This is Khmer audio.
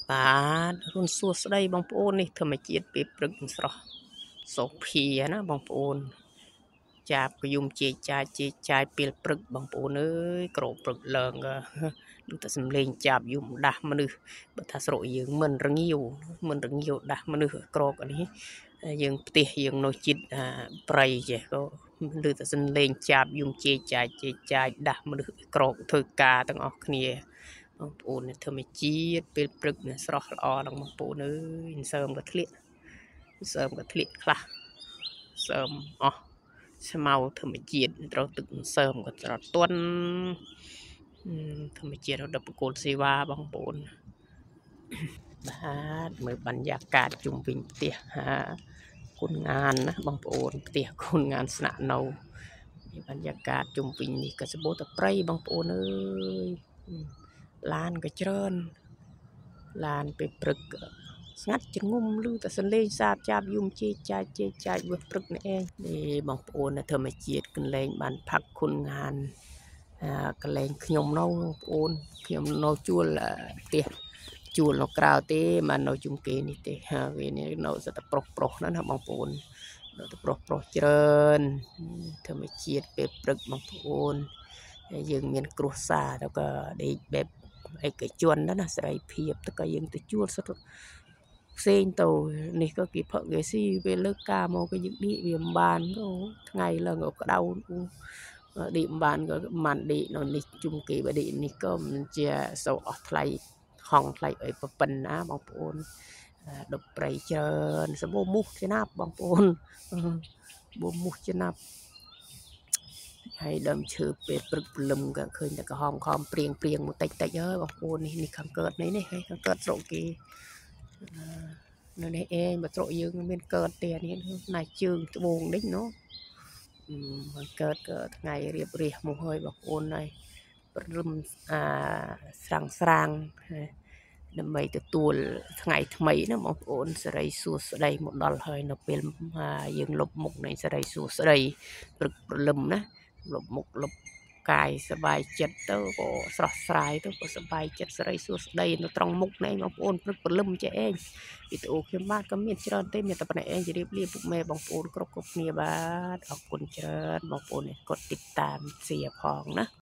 បាទរុនសួស្ដីបងប្អូននេះធម្មជាតិពេលព្រឹកស្រស់សុភាណាបងប្អូនចាប់កយុំជេចាយពេលព្រឹកបងប្អូនអើយក្រព្រឹកឡើងដូចតែសំលេងចាប់យំដាស់មនុស្សបើថាស្រុកយើងមិនរងាវដាស់មនុស្សក្រកនេះយើងផ្ទះយើងនៅចិត្តប្រៃចេះក៏ឮតែសំលេងចាប់យំជេចាយដាស់មនុស្សក្រកធ្វើការទាំងអស់គ្នាបងប្អូនធម្មជាតិពេលព្រឹកស្រស់ល្អដល់បងប្អូនអើយសើមក៏ធ្លាក់ខ្លះសើមអស់ស្មៅធម្មជាតិត្រូវទឹកសើមក៏ត្រទន់ធម្មជាតិដល់បកគោលសេវាបងប្អូនបាទមើលបរ្យាកាសជុំវិញផ្ទះគុណងានណាបងប្អូនផ្ទះគុណងានស្នាក់នៅបរ្យាកាសជុំវិញនេះក៏សម្បូរតែព្រៃបងប្អូនអើយឡានក៏ច្រើនឡានពេលព្រឹកស្ងាត់ជ្ងុំឮតែសលេងសាបចាប់យំជេចាយវាព្រឹកនេះឯងនេះបងប្អូនធម្មជាតិកន្លែងបានផាក់គុណងានកន្លែងខ្ញុំនៅបងប្អូនខ្ញុំនៅជួលផ្ទះជួលនៅក្រៅទេមកនៅជុំគេនេះទេវានេះនៅសតប្រុសណាបងប្អូននៅតែប្រុសច្រើនធម្មជាតិពេលព្រឹកបងប្អូនយើងមានគ្រួសារទៅក៏ដេកបែបឯកជនណាសេរីភាពទៅក៏យើងទៅជួលសុទ្ធផ្សេងទៅនេះក៏គេផឹកគេស៊ីពេលលើកការមកក៏យើងដេកវាមិនបានថ្ងៃឡើងក៏ក្តៅដេកមិនបានក៏មិនដេកនៅនេះជុំគេបើដេកនេះក៏មិនជាសូវអស់ថ្លៃហងថ្លៃអីប៉ុណ្ណាបងប្អូនដុបព្រៃច្រើនសម្បូរមូសចំណាប់បងប្អូនបូមមូសចំណាប់ហើយដើមឈើពេលព្រឹកព្រលឹមក៏ឃើញតែក្រហមខំព្រៀងមួយតិចហើយបងប្អូននេះខាងកើតនេះហើយខាងកើតស្រុកគេនៅនេះឯងបើស្រុកយើងមានកើតទេនេះណាជើងត្បូងនេះនោះมันកើតក៏ថ្ងៃរៀបរះមកហើយបងប្អូនហើយព្រលឹមស្រាងដើម្បីទទួលថ្ងៃថ្មីណាបងប្អូនសេរីសួស្តីមកដល់ហើយនៅពេលយើងលុបមុខនៃសេរីសួស្តីព្រឹកព្រលឹមណាលុបមុខលុបកាយសบายចិត្តទៅក៏ស្រស់ស្រាយទៅក៏សบายចិត្តសេរីសួស្តីនៅត្រង់មុខនេះបងប្អូនព្រឹកព្រលឹមចេះឯងវីដេអូខ្ញុំបាទក៏មានច្រើនទេមានតែប៉ុណ្ណេះឯងជម្រាបលាពុកម៉ែបងប្អូនគ្រប់គ្នាបាទអរគុណច្រើនបងប្អូនកดติดตามเสียផងណា